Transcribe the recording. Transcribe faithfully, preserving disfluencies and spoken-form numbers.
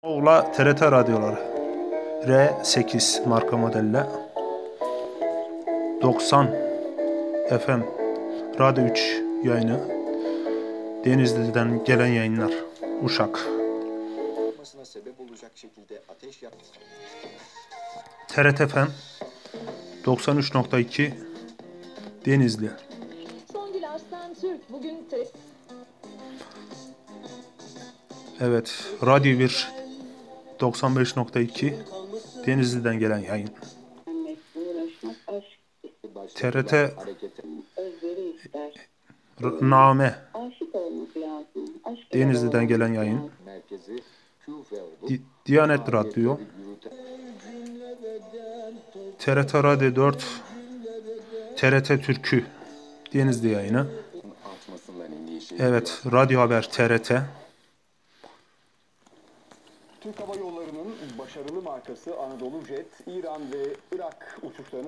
Oğla T R T radyoları R sekiz marka modelle doksan F M Radyo üç yayını, Denizli'den gelen yayınlar, Uşak. Sebep olacak şekilde ateş yaktı. T R T F M doksan üç nokta iki Denizli. Songül Arslan Türk bugün te- Evet, Radyo bir doksan beş nokta iki Denizli'den gelen yayın. T R T R- Name Denizli'den gelen yayın. Di- Diyanet Radyo, T R T Radyo dört, T R T Türkü Denizli yayını. Evet, Radyo Haber T R T. Türk Hava Yolları'nın başarılı markası Anadolu Jet, İran ve Irak uçuşlarını